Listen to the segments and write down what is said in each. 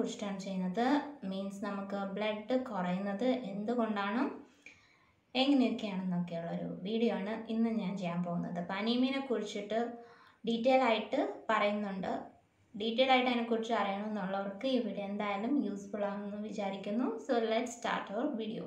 കുറിച്ചിട്ടാണ് ചെയ്യുന്നത്. മീൻസ് നമുക്ക് ബ്ലഡ് കുറയുന്നത് എന്തുകൊണ്ടാണ്, എങ്ങനെയൊക്കെയാണെന്നൊക്കെയുള്ളൊരു വീഡിയോ ആണ് ഇന്ന് ഞാൻ ചെയ്യാൻ പോകുന്നത്. അപ്പോൾ അനീമിയനെ കുറിച്ചിട്ട് ഡീറ്റെയിൽ ആയിട്ട് പറയുന്നുണ്ട്. ഡീറ്റെയിൽ ആയിട്ട് അതിനെക്കുറിച്ച് അറിയണമെന്നുള്ളവർക്ക് ഈ വീഡിയോ എന്തായാലും യൂസ്ഫുൾ ആണെന്ന് വിചാരിക്കുന്നു. So let start our video.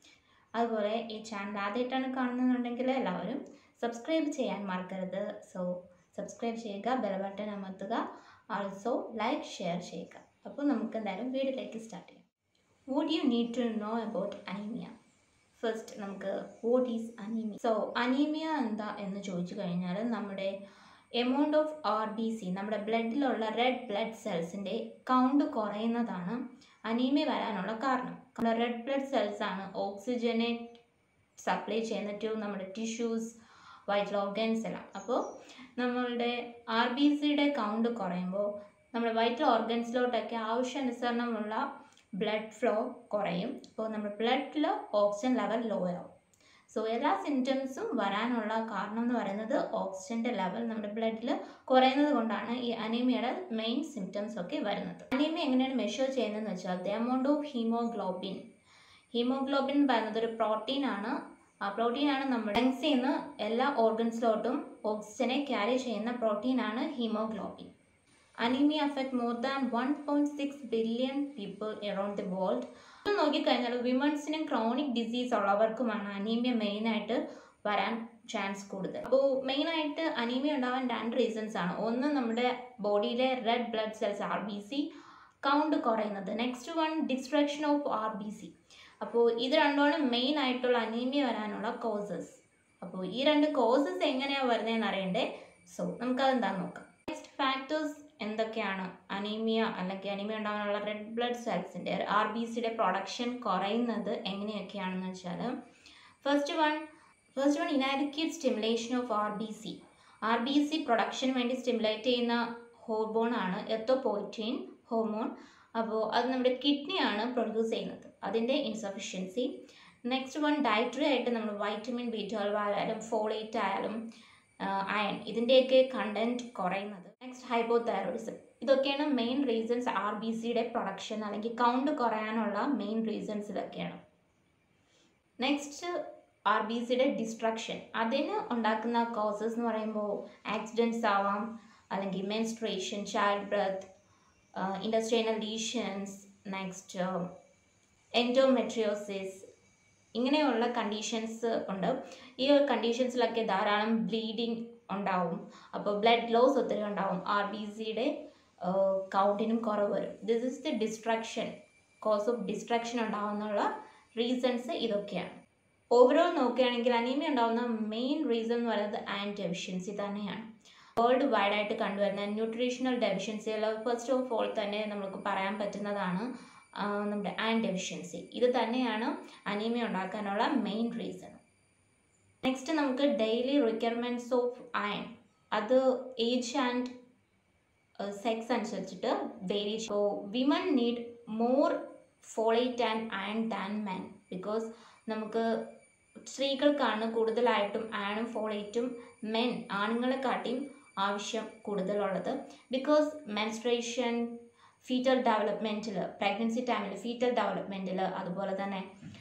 അതുപോലെ ഈ ചാനൽ ആദ്യമായിട്ടാണ് കാണുന്നുണ്ടെങ്കിൽ എല്ലാവരും സബ്സ്ക്രൈബ് ചെയ്യാൻ മറക്കരുത്. സോ സബ്സ്ക്രൈബ് ചെയ്യുക, ബെൽ ബട്ടൺ അമർത്തുക, ആൾസോ ലൈക്ക് ഷെയർ ചെയ്യുക. അപ്പോൾ നമുക്ക് എന്തായാലും വീഡിയോയിലേക്ക് സ്റ്റാർട്ട് ചെയ്യാം. What you need to know about anaemia. First നമുക്ക് what is anaemia. So anaemia എന്താ എന്ന് ചോദിച്ചു കഴിഞ്ഞാൽ നമ്മുടെ എമൗണ്ട് ഓഫ് RBC, നമ്മുടെ ബ്ലഡിലുള്ള റെഡ് ബ്ലഡ് സെൽസിൻ്റെ കൗണ്ട് കുറയുന്നതാണ് അനീമിയ വരാനുള്ള കാരണം. നമ്മുടെ റെഡ് ബ്ലഡ് സെൽസ് ആണ് ഓക്സിജനെ സപ്ലൈ ചെയ്യുന്ന ടു നമ്മുടെ ടിഷ്യൂസ്, വൈറ്റൽ ഓർഗൻസ് എല്ലാം. അപ്പോൾ നമ്മളുടെ RBCയുടെ കൗണ്ട് കുറയുമ്പോൾ നമ്മുടെ വൈറ്റൽ ഓർഗൻസിലോട്ടൊക്കെ ആവശ്യാനുസരണമുള്ള ബ്ലഡ് ഫ്ലോ കുറയും. അപ്പോൾ നമ്മുടെ ബ്ലഡിൽ ഓക്സിജൻ ലെവൽ ലോ ആവും. സോ എല്ലാ സിംറ്റംസും വരാനുള്ള കാരണം എന്ന് പറയുന്നത് ഓക്സിജൻ്റെ ലെവൽ നമ്മുടെ ബ്ലഡിൽ കുറയുന്നത് കൊണ്ടാണ് ഈ അനീമിയയുടെ മെയിൻ സിംറ്റംസ് ഒക്കെ വരുന്നത്. അനീമിയ എങ്ങനെയാണ് മെഷർ ചെയ്യുന്നതെന്ന് വെച്ചാൽ the amount of haemoglobin. Haemoglobin എന്ന് പറയുന്നത് ഒരു പ്രോട്ടീനാണ്. ആ പ്രോട്ടീനാണ് നമ്മുടെ ലങ്സിൽ നിന്ന് എല്ലാ ഓർഗൻസിലോട്ടും ഓക്സിജനെ ക്യാരി ചെയ്യുന്ന പ്രോട്ടീനാണ് haemoglobin. Anaemia affect more than 1.6 billion people around the world. നോക്കിക്കഴിഞ്ഞാൽ വിമൻസിനും ക്രോണിക് ഡിസീസ് ഉള്ളവർക്കുമാണ് അനീമിയ മെയിനായിട്ട് വരാൻ ചാൻസ് കൂടുതൽ. അപ്പോൾ മെയിനായിട്ട് അനീമിയ ഉണ്ടാവാൻ 2 റീസൺസ് ആണ്. ഒന്ന് നമ്മുടെ ബോഡിയിലെ red blood cells RBC count കുറയുന്നത്. Next one destruction of RBC. അപ്പോൾ ഇത് രണ്ടുമാണ് മെയിൻ ആയിട്ടുള്ള അനീമിയ വരാനുള്ള കോസസ്. അപ്പോൾ ഈ 2 കോസസ് എങ്ങനെയാണ് വരുന്നതെന്ന് അറിയണ്ടേ. സോ നമുക്കതെന്താണെന്ന് നോക്കാം. നെക്സ്റ്റ് ഫാക്ടേഴ്സ് എന്തൊക്കെയാണ് അനീമിയ അല്ലെങ്കിൽ അനീമിയ ഉണ്ടാകാനുള്ള റെഡ് ബ്ലഡ് സെൽസിൻ്റെ RBCയുടെ പ്രൊഡക്ഷൻ കുറയുന്നത് എങ്ങനെയൊക്കെയാണെന്ന് വെച്ചാൽ first one inadequate stimulation of RBC പ്രൊഡക്ഷന് വേണ്ടി സ്റ്റിമുലേറ്റ് ചെയ്യുന്ന ഹോർമോണാണ് എറിത്രോപോയറ്റിൻ ഹോർമോൺ. അപ്പോൾ അത് നമ്മുടെ കിഡ്നിയാണ് പ്രൊഡ്യൂസ് ചെയ്യുന്നത്, അതിൻ്റെ ഇൻസഫിഷ്യൻസി. നെക്സ്റ്റ് വൺ ഡയറ്ററി ആയിട്ട് നമ്മൾ വൈറ്റമിൻ B12 ആയാലും ഫോളേറ്റ് ആയാലും അയൺ ഇതിൻ്റെയൊക്കെ കണ്ടൻറ്റ് കുറയുന്നത്. Next hypothyroidism. ഇതൊക്കെയാണ് മെയിൻ റീസൺസ് RBCയുടെ പ്രൊഡക്ഷൻ അല്ലെങ്കിൽ കൗണ്ട് കുറയാനുള്ള മെയിൻ റീസൺസ് ഇതൊക്കെയാണ്. നെക്സ്റ്റ് RBCയുടെ ഡിസ്ട്രക്ഷൻ. അതിന് ഉണ്ടാക്കുന്ന കോസസ് എന്ന് പറയുമ്പോൾ ആക്സിഡൻറ്റ്സ് ആവാം, അല്ലെങ്കിൽ menstruation, child birth, industrial lesions, next endometriosis, ഇങ്ങനെയുള്ള കണ്ടീഷൻസ് ഉണ്ട്. ഈ കണ്ടീഷൻസിലൊക്കെ ധാരാളം ബ്ലീഡിങ് ഉണ്ടാവും. അപ്പോൾ ബ്ലഡ് ലോസ് ഒത്തിരി ഉണ്ടാവും, RBCയുടെ കൗണ്ടിനും കുറവ് വരും. This is the destruction, cause of destruction ഉണ്ടാവുന്നുള്ള റീസൺസ് ഇതൊക്കെയാണ്. ഓവറോൾ നോക്കുകയാണെങ്കിൽ അനീമിയ ഉണ്ടാകുന്ന മെയിൻ റീസൺ എന്ന് പറയുന്നത് അയൺ ഡെഫിഷ്യൻസി തന്നെയാണ്. വേൾഡ് വൈഡ് ആയിട്ട് കണ്ടുവരുന്ന ന്യൂട്രീഷണൽ ഡെഫിഷ്യൻസികൾ ഫസ്റ്റ് ഓഫ് ഓൾ തന്നെ നമുക്ക് പറയാൻ പറ്റുന്നതാണ് നമ്മുടെ അയൺ ഡെഫിഷ്യൻസി. ഇത് തന്നെയാണ് അനീമിയ ഉണ്ടാക്കാനുള്ള മെയിൻ റീസൺ. നെക്സ്റ്റ് നമുക്ക് ഡെയിലി റിക്വയർമെൻറ്റ്സ് ഓഫ് അയൺ. അത് ഏജ് ആൻഡ് സെക്സ് അനുസരിച്ചിട്ട് vary. So women need more folate and iron than men. Because നമുക്ക് സ്ത്രീകൾക്കാണ് കൂടുതലായിട്ടും അയണും ഫോളേറ്റും ആണുങ്ങളെക്കാട്ടിയും ആവശ്യം കൂടുതലുള്ളത്. ബിക്കോസ് മെൻസ്ട്രേഷൻ, ഫീറ്റൽ ഡെവലപ്മെൻറ്റിൽ, പ്രഗ്നൻസി ടൈമിൽ ഫീറ്റൽ ഡെവലപ്മെൻറ്റിൽ, അതുപോലെ തന്നെ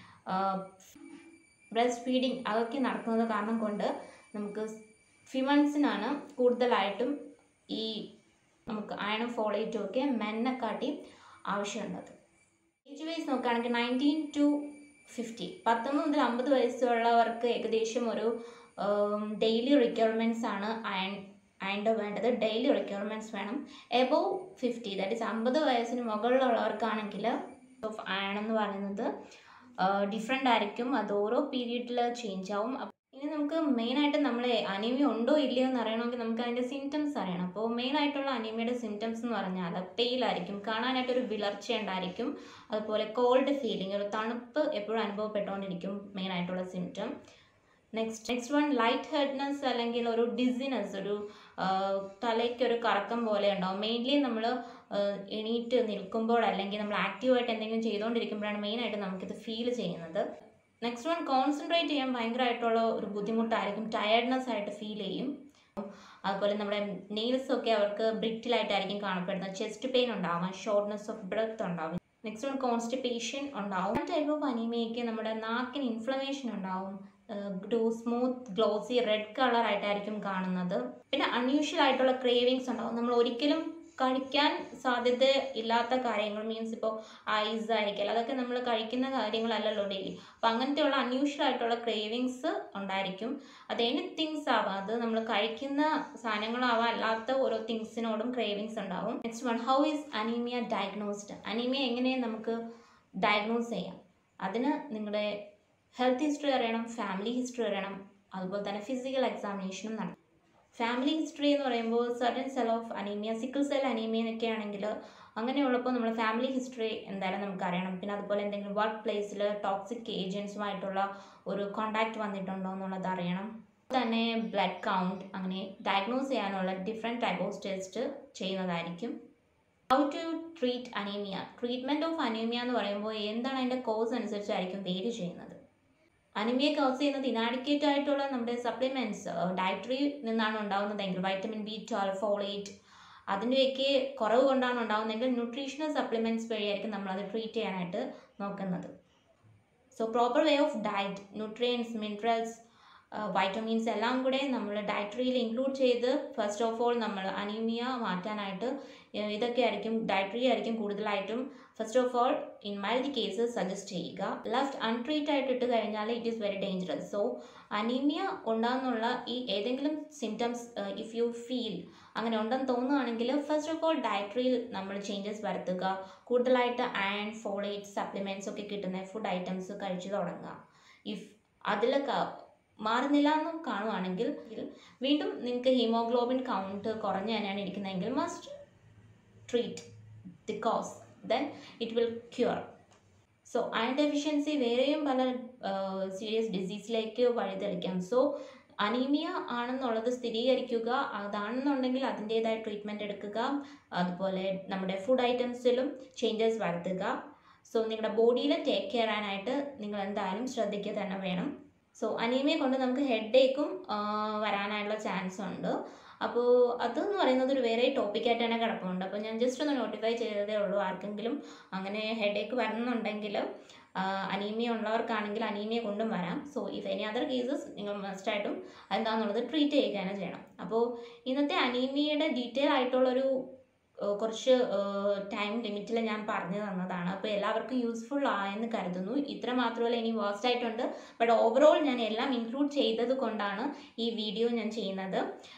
ബ്രസ്റ്റ് ഫീഡിങ് അതൊക്കെ നടക്കുന്നത് കാരണം കൊണ്ട് നമുക്ക് ഫിമൻസിനാണ് കൂടുതലായിട്ടും ഈ നമുക്ക് അയണും ഫോളേറ്റും ഒക്കെ മെന്നെക്കാട്ടി ആവശ്യമുള്ളത്. ഏജ് വൈസ് നോക്കുകയാണെങ്കിൽ 19 to 50, 19 മുതൽ 50 വയസ്സുള്ളവർക്ക് ഏകദേശം ഒരു ഡെയിലി റിക്വയർമെൻറ്റ്സ് ആണ് അയണിൻ്റെ വേണ്ടത്. ഡെയിലി റിക്വയർമെൻറ്റ്സ് വേണം. എബോവ് 50, ദാറ്റ് ഈസ് 50 വയസ്സിന് മുകളിലുള്ളവർക്കാണെങ്കിൽ ഓഫ് അയൺ എന്ന് പറയുന്നത് ഡിഫറെൻ്റ് ആയിരിക്കും. അത് ഓരോ പീരീഡിൽ ചേഞ്ച് ആവും. ഇനി നമുക്ക് മെയിനായിട്ട് നമ്മൾ അനീമിയ ഉണ്ടോ ഇല്ലയോ എന്ന് അറിയണമെങ്കിൽ നമുക്ക് അതിൻ്റെ സിംറ്റംസ് അറിയണം. അപ്പോൾ മെയിനായിട്ടുള്ള അനീമിയയുടെ സിംറ്റംസ് എന്ന് പറഞ്ഞാൽ പെയിലായിരിക്കും, കാണാനായിട്ടൊരു വിളർച്ച ഉണ്ടായിരിക്കും, അതുപോലെ കോൾഡ് ഫീലിംഗ്, ഒരു തണുപ്പ് എപ്പോഴും അനുഭവപ്പെട്ടുകൊണ്ടിരിക്കും മെയിനായിട്ടുള്ള symptom. Next one light headedness അല്ലെങ്കിൽ ഒരു ഡിസിനെസ്, ഒരു തലയ്ക്കൊരു കറക്കം പോലെ ഉണ്ടാവും. മെയിൻലി നമ്മൾ എണീറ്റ് നിൽക്കുമ്പോൾ അല്ലെങ്കിൽ നമ്മൾ ആക്റ്റീവായിട്ട് എന്തെങ്കിലും ചെയ്തുകൊണ്ടിരിക്കുമ്പോഴാണ് മെയിനായിട്ട് നമുക്കിത് ഫീൽ ചെയ്യുന്നത്. നെക്സ്റ്റ് വൺ കോൺസെൻട്രേറ്റ് ചെയ്യാൻ ഭയങ്കരമായിട്ടുള്ള ഒരു ബുദ്ധിമുട്ടായിരിക്കും, ടയർഡ്നെസ് ആയിട്ട് ഫീൽ ചെയ്യും. അതുപോലെ നമ്മുടെ നെയിൽസൊക്കെ അവർക്ക് ബ്രിറ്റിലായിട്ടായിരിക്കും കാണപ്പെടുന്നത്. ചെസ്റ്റ് പെയിൻ ഉണ്ടാവാം, ഷോർട്ട്നെസ് ഓഫ് ബ്രെത്ത് ഉണ്ടാവും. നെക്സ്റ്റ് വൺ കോൺസ്റ്റിപ്പേഷൻ ഉണ്ടാവും. ടൈപ്പ് ഓഫ് അനീമിയയ്ക്ക് നമ്മുടെ നാക്കിന് ഇൻഫ്ലമേഷൻ ഉണ്ടാവും. സ്മൂത്ത് ഗ്ലോസി റെഡ് കളർ ആയിട്ടായിരിക്കും കാണുന്നത്. പിന്നെ അൺയൂഷ്വൽ ആയിട്ടുള്ള ക്രേവിങ്സ് ഉണ്ടാവും. നമ്മൾ ഒരിക്കലും കഴിക്കാൻ സാധ്യത ഇല്ലാത്ത കാര്യങ്ങൾ, മീൻസ് ഇപ്പോൾ ഐസ് ആയിരിക്കും, അതൊക്കെ നമ്മൾ കഴിക്കുന്ന കാര്യങ്ങളല്ലല്ലോ ഡെയിലി. അപ്പം അങ്ങനത്തെയുള്ള അൺയൂഷ്വൽ ആയിട്ടുള്ള ക്രേവിങ്സ് ഉണ്ടായിരിക്കും. അത് എനിത്തിങ്സ് ആവാം, അത് നമ്മൾ കഴിക്കുന്ന സാധനങ്ങളാവാം, അല്ലാത്ത ഓരോ തിങ്സിനോടും ക്രേവിങ്സ് ഉണ്ടാവും. Next one, how is anaemia diagnosed? Anaemia എങ്ങനെ നമുക്ക് ഡയഗ്നോസ് ചെയ്യാം? അതിന് നിങ്ങളുടെ ഹെൽത്ത് ഹിസ്റ്ററി അറിയണം, ഫാമിലി ഹിസ്റ്ററി അറിയണം, അതുപോലെ തന്നെ ഫിസിക്കൽ എക്സാമിനേഷനും നടത്തും. ഫാമിലി ഹിസ്റ്ററി എന്ന് പറയുമ്പോൾ certain cell of anaemia, sickle cell anaemia എന്നൊക്കെ ആണെങ്കിൽ അങ്ങനെയുള്ളപ്പോൾ നമ്മൾ ഫാമിലി ഹിസ്റ്ററി എന്തായാലും നമുക്ക് അറിയണം. പിന്നെ അതുപോലെ എന്തെങ്കിലും വർക്ക് പ്ലേസിൽ ടോക്സിക് ഏജൻസുമായിട്ടുള്ള ഒരു കോണ്ടാക്ട് വന്നിട്ടുണ്ടോ എന്നുള്ളത് അറിയണം. തന്നെ ബ്ലഡ് കൗണ്ട്, അങ്ങനെ ഡയഗ്നോസ് ചെയ്യാനുള്ള ഡിഫറെൻറ്റ് ടൈപ്പ് ഓഫ് ടെസ്റ്റ് ചെയ്യുന്നതായിരിക്കും. How to treat anaemia? Treatment of anaemia എന്ന് പറയുമ്പോൾ എന്താണ് അതിൻ്റെ കോസ് അനുസരിച്ചായിരിക്കും വേരി ചെയ്യുന്നത്. അനീമിയ കോസ് ചെയ്യുന്നത് ഇനാഡിക്വേറ്റ് ആയിട്ടുള്ള നമ്മുടെ സപ്ലിമെൻറ്റ്സ് ഡയറ്ററി നിന്നാണ് ഉണ്ടാകുന്നതെങ്കിൽ വൈറ്റമിൻ B12, ഫോളേറ്റ് അതിൻ്റെയൊക്കെ കുറവ് കൊണ്ടാണ് ഉണ്ടാകുന്നതെങ്കിൽ ന്യൂട്രീഷണൽ സപ്ലിമെൻറ്റ്സ് വഴിയായിരിക്കും നമ്മളത് ട്രീറ്റ് ചെയ്യാനായിട്ട് നോക്കുന്നത്. So proper way of diet, nutrients, minerals, vitamins എല്ലാം കൂടെ നമ്മൾ ഡയറ്ററിയിൽ ഇൻക്ലൂഡ് ചെയ്ത് ഫസ്റ്റ് ഓഫ് ഓൾ നമ്മൾ അനീമിയ മാറ്റാനായിട്ട് ഇതൊക്കെ ആയിരിക്കും, ഡയറ്ററി ആയിരിക്കും കൂടുതലായിട്ടും first of all in mild cases suggest ചെയ്യുക. ലെഫ്റ്റ് അൺട്രീറ്റ് ആയിട്ട് ഇട്ട് കഴിഞ്ഞാൽ it is very dangerous. So anaemia ഉണ്ടാകുന്നുള്ള ഈ ഏതെങ്കിലും സിംറ്റംസ് ഇഫ് യു ഫീൽ അങ്ങനെ ഉണ്ടെന്ന് തോന്നുകയാണെങ്കിൽ ഫസ്റ്റ് ഓഫ് ഓൾ ഡയറ്ററിയിൽ നമ്മൾ ചേഞ്ചസ് വരുത്തുക. കൂടുതലായിട്ട് അയൺ, ഫോളേറ്റ് സപ്ലിമെൻറ്റ്സ് ഒക്കെ കിട്ടുന്ന ഫുഡ് ഐറ്റംസ് കഴിച്ചു തുടങ്ങുക. ഇഫ് അതിലൊക്കെ മാറുന്നില്ല എന്ന് കാണുവാണെങ്കിൽ വീണ്ടും നിങ്ങൾക്ക് ഹീമോഗ്ലോബിൻ കൗണ്ട് കുറഞ്ഞ് തന്നെയാണ് ഇരിക്കുന്നതെങ്കിൽ must treat the cause, then it will cure. So iron deficiency വേറെയും പല സീരിയസ് ഡിസീസിലേക്ക് വഴിതെളിക്കാം. സോ അനീമിയ ആണെന്നുള്ളത് സ്ഥിരീകരിക്കുക, അതാണെന്നുണ്ടെങ്കിൽ അതിൻ്റേതായ ട്രീറ്റ്മെൻറ്റ് എടുക്കുക. അതുപോലെ നമ്മുടെ ഫുഡ് ഐറ്റംസിലും ചേഞ്ചസ് വരുത്തുക. സോ നിങ്ങളുടെ ബോഡിയിൽ ടേക്ക് കെയർ ചെയ്യാനായിട്ട് നിങ്ങൾ എന്തായാലും ശ്രദ്ധിക്കുക തന്നെ വേണം. സോ അനീമിയ കൊണ്ട് നമുക്ക് ഹെഡ് ഏക്കും വരാനായിട്ടുള്ള ചാൻസ് ഉണ്ട്. അപ്പോൾ അതെന്ന് പറയുന്നത് ഒരു വേറെ ടോപ്പിക്കായിട്ട് തന്നെ കിടപ്പുണ്ട്. അപ്പോൾ ഞാൻ ജസ്റ്റ് ഒന്ന് നോട്ടിഫൈ ചെയ്തതേ ഉള്ളൂ. ആർക്കെങ്കിലും അങ്ങനെ ഹെഡ് ഏക്ക് വരുന്നുണ്ടെങ്കിൽ അനീമിയ ഉള്ളവർക്കാണെങ്കിൽ അനീമിയ കൊണ്ടും വരാം. So if any other cases നിങ്ങൾ മസ്റ്റായിട്ടും എന്താണെന്നുള്ളത് ട്രീറ്റ് ചെയ്യുക തന്നെ ചെയ്യണം. അപ്പോൾ ഇന്നത്തെ അനീമിയയുടെ ഡീറ്റെയിൽ ആയിട്ടുള്ളൊരു കുറച്ച് ടൈം ലിമിറ്റിൽ ഞാൻ പറഞ്ഞു തന്നതാണ്. അപ്പോൾ എല്ലാവർക്കും യൂസ്ഫുൾ ആയെന്ന് കരുതുന്നു. ഇത്ര മാത്രമല്ല, ഇനി വേസ്റ്റ് ആയിട്ടുണ്ട്, ബട്ട് ഓവറോൾ ഞാൻ എല്ലാം ഇൻക്ലൂഡ് ചെയ്തത് കൊണ്ടാണ് ഈ വീഡിയോ ഞാൻ ചെയ്യുന്നത്.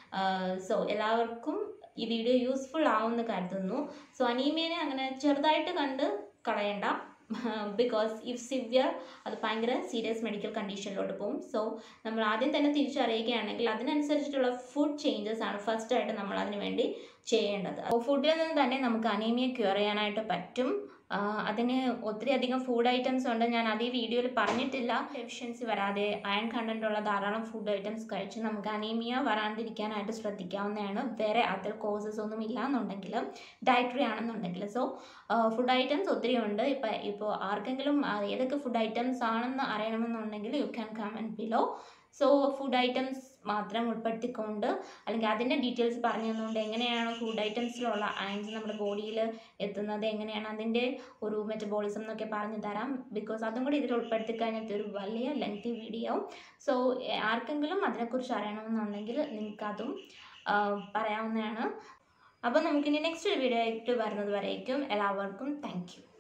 സോ എല്ലാവർക്കും ഈ വീഡിയോ യൂസ്ഫുൾ ആവുമെന്ന് കരുതുന്നു. സോ അനീമിയനെ അങ്ങനെ ചെറുതായിട്ട് കണ്ട് കളയണ്ട, ബിക്കോസ് ഇഫ് സിവിയർ അത് ഭയങ്കര സീരിയസ് മെഡിക്കൽ കണ്ടീഷനിലോട്ട് പോകും. സോ നമ്മൾ ആദ്യം തന്നെ തിരിച്ചറിയുകയാണെങ്കിൽ അതിനനുസരിച്ചിട്ടുള്ള ഫുഡ് ചേഞ്ചസ് ആണ് ഫസ്റ്റ് ആയിട്ട് നമ്മൾ അതിന് വേണ്ടി ചെയ്യേണ്ടത്. ഫുഡിൽ നിന്ന് തന്നെ നമുക്ക് അനീമിയ ക്യൂർ ചെയ്യാനായിട്ട് പറ്റും. അതിന് ഒത്തിരി അധികം ഫുഡ് ഐറ്റംസ് ഉണ്ട്, ഞാൻ അത് ഈ വീഡിയോയിൽ പറഞ്ഞിട്ടില്ല. ഡെഫിഷ്യൻസി വരാതെ അയൺ കണ്ടന്റ് ഉള്ള ധാരാളം ഫുഡ് ഐറ്റംസ് കഴിച്ച് നമുക്ക് അനീമിയ വരാണ്ടിരിക്കാനായിട്ട് ശ്രദ്ധിക്കാവുന്നതാണ്. വേറെ അതർ കോസസ് ഒന്നും ഇല്ല എന്നുണ്ടെങ്കിൽ, ഡയറ്ററി ആണെന്നുണ്ടെങ്കിൽ. സോ ഫുഡ് ഐറ്റംസ് ഒത്തിരി ഉണ്ട്. ഇപ്പോൾ ആർക്കെങ്കിലും ഏതൊക്കെ ഫുഡ് ഐറ്റംസ് ആണെന്ന് അറിയണമെന്നുണ്ടെങ്കിൽ you can comment below. So food items മാത്രം ഉൾപ്പെടുത്തിക്കൊണ്ട് അല്ലെങ്കിൽ അതിൻ്റെ ഡീറ്റെയിൽസ് പറഞ്ഞു തന്നുകൊണ്ട് എങ്ങനെയാണ് ഫുഡ് ഐറ്റംസിലുള്ള അയൺസ് നമ്മുടെ ബോഡിയിൽ എത്തുന്നത്, എങ്ങനെയാണ് അതിൻ്റെ ഒരു മെറ്റബോളിസം എന്നൊക്കെ പറഞ്ഞു തരാം. ബിക്കോസ് അതും കൂടി ഇതിൽ ഉൾപ്പെടുത്തി കഴിഞ്ഞിട്ട് ഒരു വലിയ ലെങ്തി വീഡിയോ. സോ ആർക്കെങ്കിലും അതിനെക്കുറിച്ച് അറിയണമെന്നുണ്ടെങ്കിൽ നിങ്ങൾക്കതും പറയാവുന്നതാണ്. അപ്പോൾ നമുക്കിനി നെക്സ്റ്റ് വീഡിയോ ആയിട്ട് വരുന്നത് വരേക്കും എല്ലാവർക്കും താങ്ക് യു.